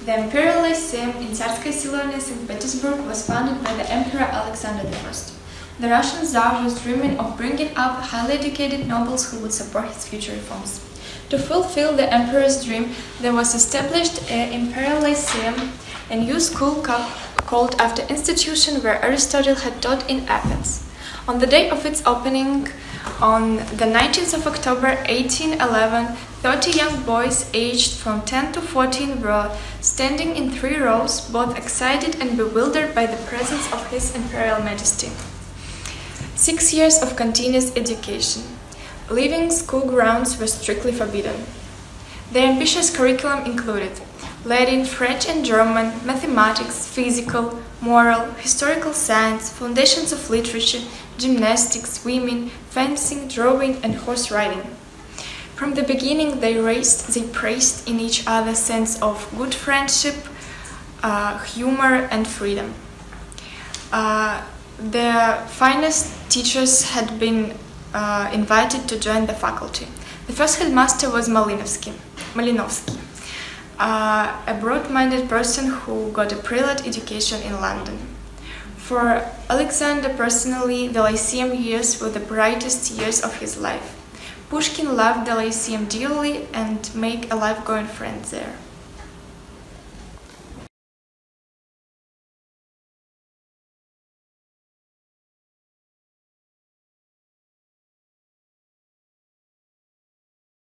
The Imperial Lyceum in Tsarskoye Selo in St. Petersburg was founded by the Emperor Alexander I. The Russian Tsar was dreaming of bringing up highly educated nobles who would support his future reforms. To fulfill the emperor's dream, there was established an Imperial Lyceum, a new school called after institution where Aristotle had taught in Athens. On the day of its opening, on the 19th of October 1811, 30 young boys aged from 10 to 14 were standing in 3 rows, both excited and bewildered by the presence of His Imperial Majesty. 6 years of continuous education. Leaving school grounds were strictly forbidden. Their ambitious curriculum included Latin, French and German, mathematics, physical, moral, historical science, foundations of literature, gymnastics, swimming, fencing, drawing and horse riding. From the beginning they praised in each other's sense of good friendship, humor and freedom. The finest teachers had been invited to join the faculty. The first headmaster was Malinovsky, a broad-minded person who got a prelate education in London. For Alexander personally, the Lyceum years were the brightest years of his life. Pushkin loved the Lyceum dearly and made a lifelong friend there.